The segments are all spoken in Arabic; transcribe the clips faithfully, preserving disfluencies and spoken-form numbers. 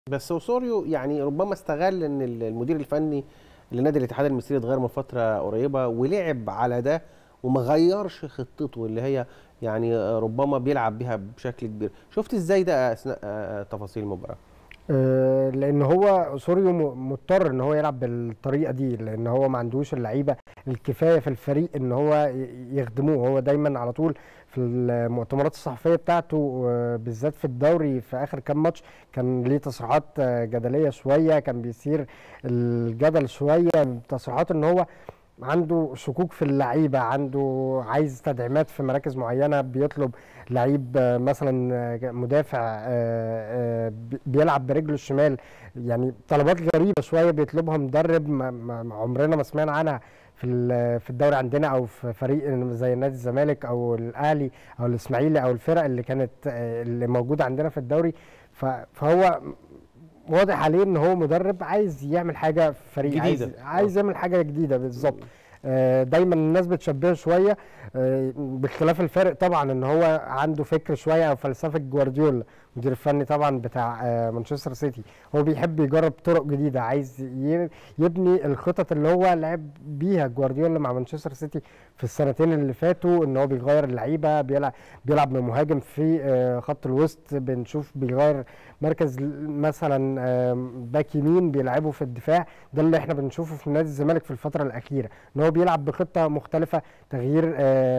بس اوسوريو يعني ربما استغل ان المدير الفني لنادي الاتحاد المصري اتغير من فتره قريبه ولعب على ده وما غيرش خطته اللي هي يعني ربما بيلعب بيها بشكل كبير. شفت ازاي ده اثناء تفاصيل المباراه؟ آه، لان هو سوريو م- مضطر ان هو يلعب بالطريقه دي، لان هو ما عندوش اللعيبه الكفايه في الفريق ان هو ي- يخدموه. هو دايما على طول في المؤتمرات الصحفيه بتاعته، آه، بالذات في الدوري في اخر كام ماتش كان ليه تصريحات آه، جدليه شويه، كان بيثير الجدل شويه، تصريحات ان هو عنده شكوك في اللعيبه، عنده عايز تدعيمات في مراكز معينه، بيطلب لعيب آه، مثلا آه، مدافع آه، آه، بي- بيلعب برجله الشمال. يعني طلبات غريبه شويه بيطلبها مدرب ما ما ما عمرنا ما سمعنا عنها في ال- في الدوري عندنا، او في فريق زي نادي الزمالك او الاهلي او الاسماعيلي او الفرق اللي كانت آه، اللي موجوده عندنا في الدوري. ف- فهو واضح عليه ان هو مدرب عايز يعمل حاجه في فريق، جديده عايز اه. عايز يعمل حاجه جديده بالظبط. آه، دايما الناس بتشبهه شويه، آه، باختلاف الفرق طبعا، ان هو عنده فكر شويه او فلسفه جوارديولا المدير الفني طبعا بتاع آه، مانشستر سيتي. هو بيحب يجرب طرق جديده، عايز ي- يبني الخطط اللي هو لعب بيها جوارديولا مع مانشستر سيتي في السنتين اللي فاتوا، ان هو بيغير اللعيبه، بيلعب بيلعب من مهاجم في آه، خط الوسط، بنشوف بيغير مركز مثلا آم، باك يمين بيلعبه في الدفاع. ده اللي احنا بنشوفه في نادي الزمالك في الفتره الاخيره، ان هو بيلعب بخطه مختلفه، تغيير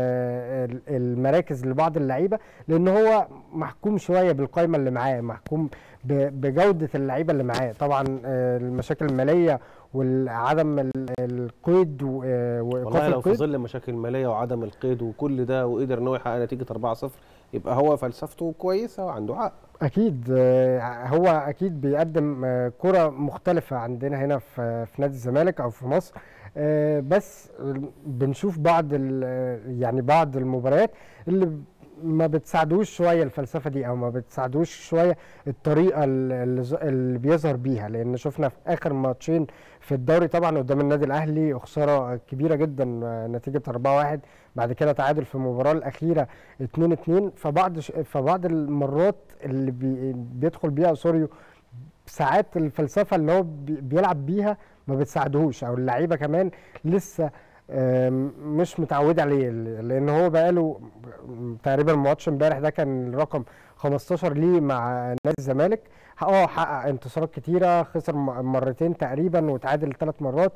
آه، ال- المراكز لبعض اللعيبه، لان هو محكوم شويه بالقائمه اللي معاه، محكوم ب- بجوده اللعيبه اللي معاه. طبعا آه، المشاكل الماليه وعدم ال- القيد و- آه، والله وايقاف لو في القيد. ظل مشاكل ماليه وعدم القيد وكل ده وقدر ان هو يحقق نتيجه أربعة صفر يبقى هو فلسفته كويسه وعنده حق. اكيد آه، هو اكيد بيقدم آه، كرة مختلفة عندنا هنا في في نادي الزمالك او في مصر. آه، بس بنشوف بعض ال- يعني بعض المباريات اللي ما بتساعدوش شوية الفلسفة دي، او ما بتساعدوش شوية الطريقة اللي ز- اللي بيظهر بيها، لان شفنا في اخر ماتشين في الدوري طبعا قدام النادي الاهلي خسارة كبيرة جدا، آه، نتيجة أربعة واحد، بعد كده تعادل في المباراة الأخيرة اتنين اتنين. فبعض ش- فبعض المرات اللي بي بيدخل بيها سوريو ساعات الفلسفه اللي هو بي- بيلعب بيها ما بتساعدهوش، او اللعيبه كمان لسه آم، مش متعود عليه، لان هو بقاله تقريبا ماتش امبارح ده كان الرقم خمستاشر ليه مع نادي الزمالك. اه حقق انتصارات كتيره، خسر م- مرتين تقريبا وتعادل ثلاث مرات،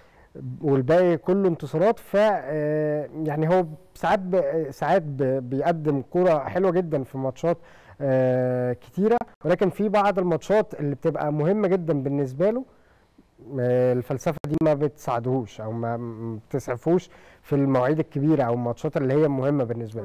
والباقي كله انتصارات. ف آه، يعني هو ساعات ب- ساعات ب- بيقدم كرة حلوة جدا في ماتشات آه، كتيرة، ولكن في بعض الماتشات اللي بتبقى مهمة جدا بالنسبة له آه، الفلسفة دي ما بتساعدهوش او ما ما بتسعفوش في المواعيد الكبيرة او الماتشات اللي هي مهمة بالنسبة له.